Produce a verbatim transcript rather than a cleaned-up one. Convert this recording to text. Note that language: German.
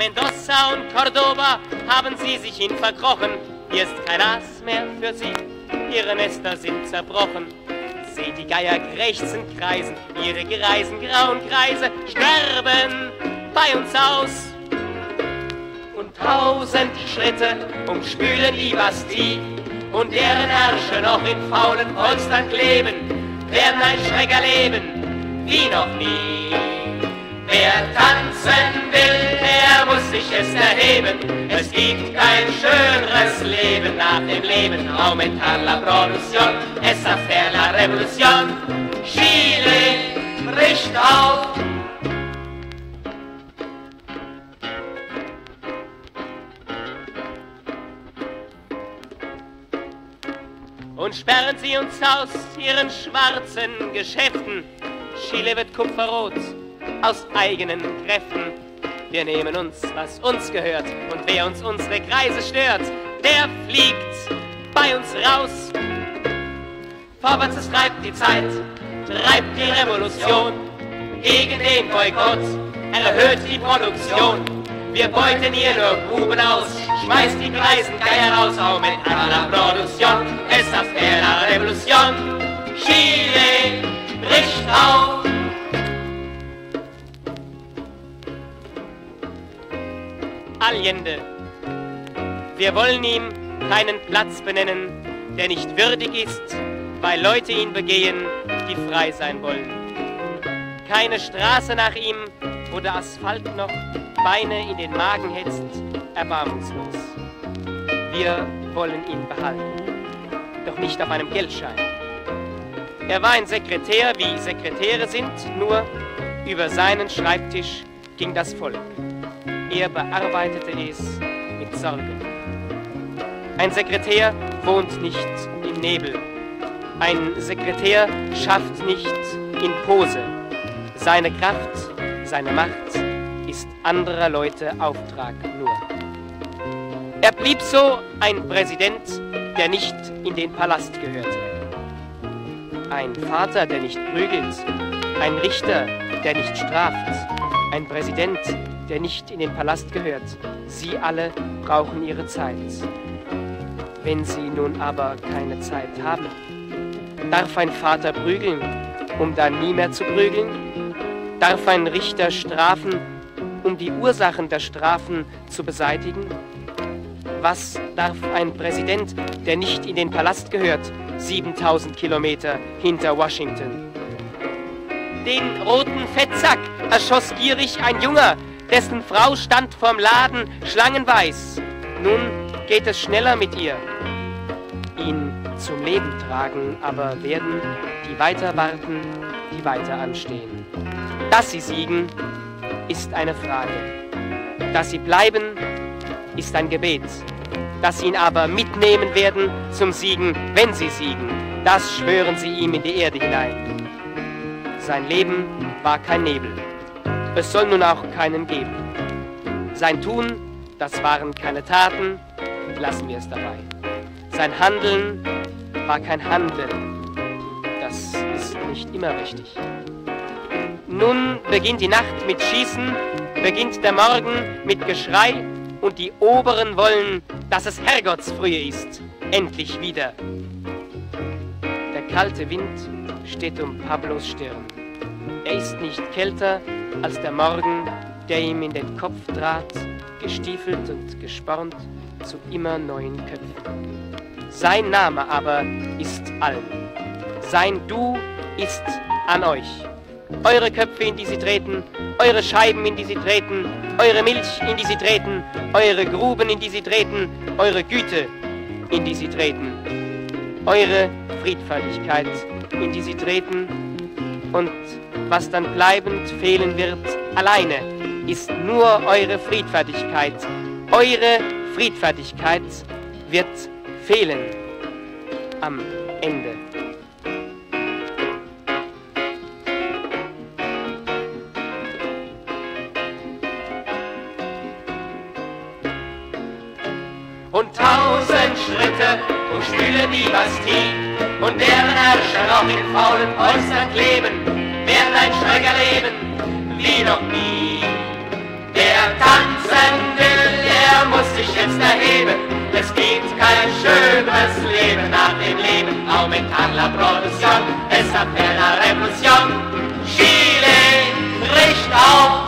Mendoza und Cordoba haben sie sich hin verkrochen. Hier ist kein Aas mehr für sie, ihre Nester sind zerbrochen. Seht die Geier krächzen, kreisen, ihre greisen grauen Kreise sterben bei uns aus. Und tausend Schritte umspülen die Bastille und deren Herrscher noch in faulen Polstern kleben, werden ein Schreck erleben wie noch nie. Wer tanzen will, der muss sich es erheben. Es gibt kein schöneres Leben nach dem Leben. Aumentar la producción, esa fue la revolución. Chile bricht auf. Und sperren sie uns aus ihren schwarzen Geschäften. Chile wird kupferrot aus eigenen Kräften. Wir nehmen uns, was uns gehört, und wer uns unsere Kreise stört, der fliegt bei uns raus. Vorwärts, es treibt die Zeit, treibt die Revolution. Gegen den Boykott erhöht die Produktion. Wir beuten hier nur Gruben aus, schmeißt die greisen Geier raus. Aumentar la producción, esa fue la revolución. Chile bricht auf. Allende. Wir wollen ihm keinen Platz benennen, der nicht würdig ist, weil Leute ihn begehen, die frei sein wollen. Keine Straße nach ihm, wo der Asphalt noch Beine in den Magen hetzt, erbarmungslos. Wir wollen ihn behalten, doch nicht auf einem Geldschein. Er war ein Sekretär, wie Sekretäre sind, nur über seinen Schreibtisch ging das Volk. Er bearbeitete es mit Sorge. Ein Sekretär wohnt nicht im Nebel. Ein Sekretär schafft nicht in Pose. Seine Kraft, seine Macht ist anderer Leute Auftrag nur. Er blieb so ein Präsident, der nicht in den Palast gehörte. Ein Vater, der nicht prügelt. Ein Richter, der nicht straft. Ein Präsident, der nicht in den Palast gehört. Sie alle brauchen ihre Zeit. Wenn sie nun aber keine Zeit haben, darf ein Vater prügeln, um dann nie mehr zu prügeln? Darf ein Richter strafen, um die Ursachen der Strafen zu beseitigen? Was darf ein Präsident, der nicht in den Palast gehört, siebentausend Kilometer hinter Washington? Den roten Fettsack erschoss gierig ein Junger, dessen Frau stand vorm Laden schlangenweiß. Nun geht es schneller mit ihr. Ihn zum Leben tragen aber werden, die weiter warten, die weiter anstehen. Dass sie siegen, ist eine Frage. Dass sie bleiben, ist ein Gebet. Dass sie ihn aber mitnehmen werden zum Siegen, wenn sie siegen, das schwören sie ihm in die Erde hinein. Sein Leben war kein Nebel. Es soll nun auch keinen geben. Sein Tun, das waren keine Taten, lassen wir es dabei. Sein Handeln war kein Handeln, das ist nicht immer richtig. Nun beginnt die Nacht mit Schießen, beginnt der Morgen mit Geschrei und die Oberen wollen, dass es Herrgottsfrühe ist, endlich wieder. Der kalte Wind steht um Pablos Stirn. Er ist nicht kälter als der Morgen, der ihm in den Kopf trat, gestiefelt und gespornt zu immer neuen Köpfen. Sein Name aber ist allen. Sein Du ist an euch. Eure Köpfe, in die sie treten, eure Scheiben, in die sie treten, eure Milch, in die sie treten, eure Gruben, in die sie treten, eure Güte, in die sie treten, eure Friedfertigkeit, in die sie treten, und was dann bleibend fehlen wird, alleine, ist nur eure Friedfertigkeit. Eure Friedfertigkeit wird fehlen am Ende. Und tausend Schritte umspülen die Bastille und deren Herrscher noch in faulen Polstern kleben, werden ein Schreck erleben wie noch nie. Der Tanz sein will, er muss sich jetzt erheben. Es gibt kein schöneres Leben nach dem Leben. Aumentar la producción, esa la revolución. Chile bricht auf.